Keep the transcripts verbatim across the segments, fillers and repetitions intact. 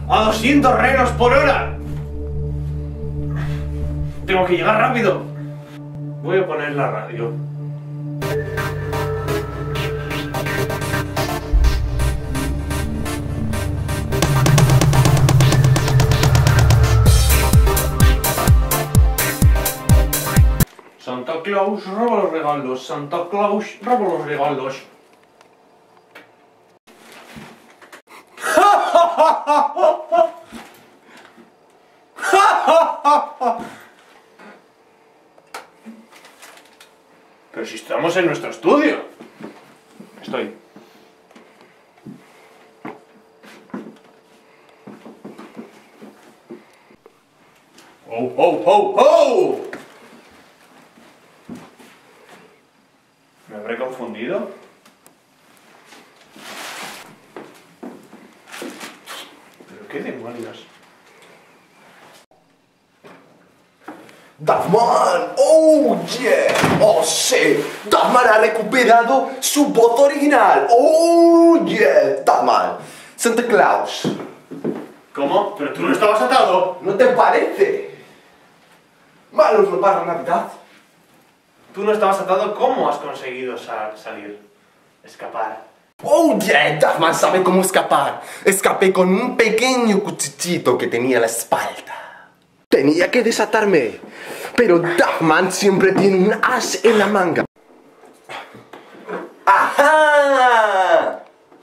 a doscientos renos por hora. Tengo que llegar rápido. Voy a poner la radio. Santa Claus roba los regalos. Santa Claus roba los regalos. Pero si estamos en nuestro estudio. Estoy. ¡Oh, oh, oh, oh! ¿Me habré confundido? ¿Pero qué demonios? ¡Duffman! ¡Oh, yeah! ¡Oh, sí! ¡Duffman ha recuperado su voz original! ¡Oh, yeah! ¡Duffman! ¡Santa Claus! ¿Cómo? ¿Pero tú no estabas atado? ¿No te parece? Malos no para Navidad. Tú no estabas atado. ¿Cómo has conseguido sa salir? Escapar. ¡Oh, yeah! Duffman sabe cómo escapar. Escapé con un pequeño cuchillito que tenía en la espalda. Tenía que desatarme, pero Duffman siempre tiene un as en la manga. ¡Ajá!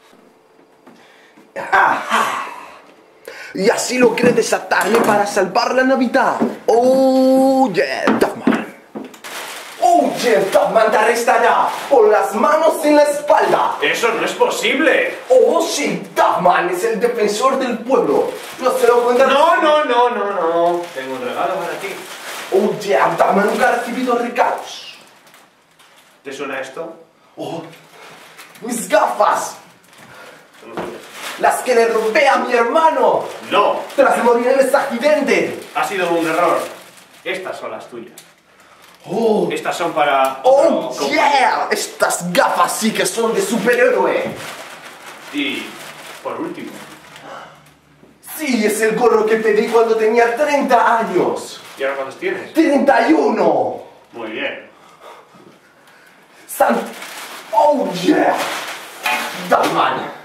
¡Ajá! Y así logré desatarme para salvar la Navidad. ¡Oh, yeah, Duffman! ¡Oh, yeah, Duffman te arrestará por las manos en la espalda! ¡Eso no es posible! ¡Oh, sí, Duffman es el defensor del pueblo! ¡No se lo cuenta! No, no, no, no, no. Tengo un regalo para ti. ¡Oh, yeah, Duffman nunca ha recibido regalos! ¿Te suena esto? ¡Oh! ¡Mis gafas! ¡Las que le robé a mi hermano! ¡No! ¡Tras morir en ese accidente! Ha sido un error. Estas son las tuyas. ¡Oh! Estas son para... ¡Oh, otro yeah! Estas gafas sí que son de superhéroe. Y... por último... Sí, es el gorro que pedí cuando tenía treinta años. ¿Y ahora cuántos tienes? ¡treinta y uno! Muy bien. ¡San... ¡Oh, yeah! Duffman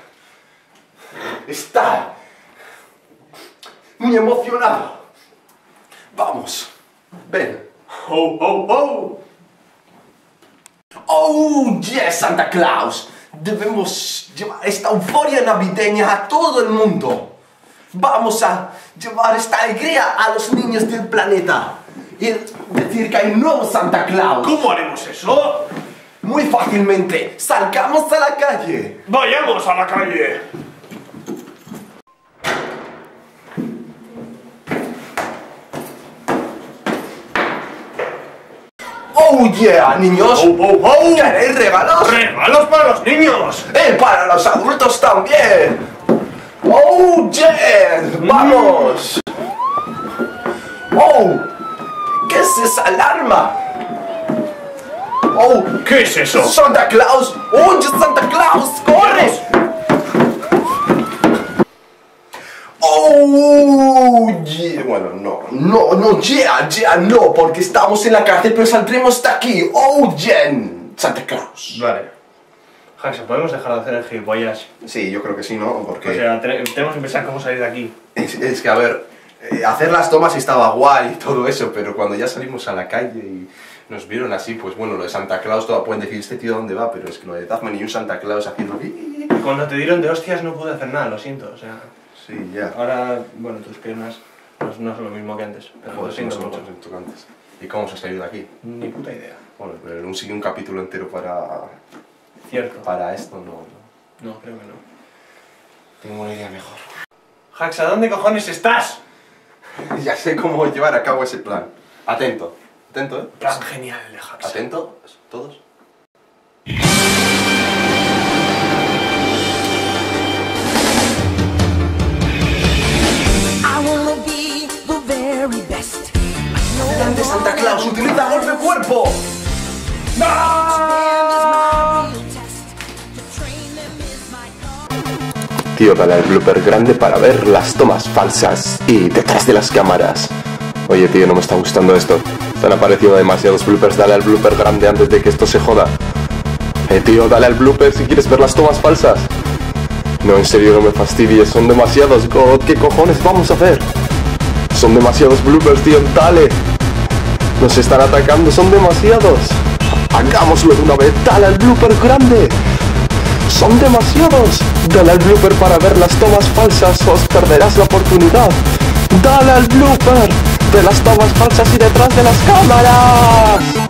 está muy emocionado. Vamos, ven. ¡Oh, oh, oh! ¡Oh, yeah, Santa Claus! Debemos llevar esta euforia navideña a todo el mundo. Vamos a llevar esta alegría a los niños del planeta. Y decir que hay un nuevo Santa Claus. ¿Cómo haremos eso? Muy fácilmente. Salgamos a la calle. ¡Vayamos a la calle! ¡Oh, yeah, niños! ¡Oh, oh, oh! ¿Queréis regalos? ¡Regalos para los niños! ¡Eh, para los adultos también! ¡Oh, yeah! ¡Vamos! ¡Oh! ¿Qué es esa alarma? ¡Oh! ¿Qué es eso? ¡Santa Claus! ¡Oye, Santa Claus! ¡Corre! ¡Oh! Yeah. Bueno, no, no, no, yeah, yeah, no, porque estamos en la cárcel, pero saldremos de aquí. ¡Oh, yeah! Santa Claus. Vale. Jackson, ¿podemos dejar de hacer el gilipollas? Sí, yo creo que sí, ¿no? Porque... O sea, te tenemos que pensar cómo salir de aquí. Es, es que, a ver, eh, hacer las tomas estaba guay y todo eso, pero cuando ya salimos a la calle y nos vieron así, pues bueno, lo de Santa Claus, todo pueden decir, este tío dónde va, pero es que lo de Duffman y un Santa Claus haciendo... Cuando te dieron de hostias no pude hacer nada, lo siento, o sea... Sí, ya. Ahora, bueno, tus piernas no, no son lo mismo que antes, pero Joder, lo siento son mucho. muchos tocantes. ¿Y cómo se ha salido de aquí? Ni puta idea. Bueno, pero un, un capítulo entero para... Cierto. Para esto, no, no. No, creo que no. Tengo una idea mejor. Jaxa, ¿dónde cojones estás? Ya sé cómo llevar a cabo ese plan. Atento. Atento, ¿eh? Plan genial el de Jaxa. Atento, todos. ¡Grande Santa Claus! ¡Utiliza golpe cuerpo! ¡No! Tío, dale al blooper grande para ver las tomas falsas y detrás de las cámaras. Oye, tío, no me está gustando esto. Te han aparecido demasiados bloopers. Dale al blooper grande antes de que esto se joda. Eh, tío, dale al blooper si quieres ver las tomas falsas. No, en serio, no me fastidies. Son demasiados. God, ¿qué cojones vamos a hacer? Son demasiados bloopers, tío. Dale. Nos están atacando. Son demasiados. Hagámoslo de una vez. Dale al blooper grande. Son demasiados. Dale al blooper para ver las tomas falsas. Os perderás la oportunidad. Dale al blooper de las tomas falsas y detrás de las cámaras.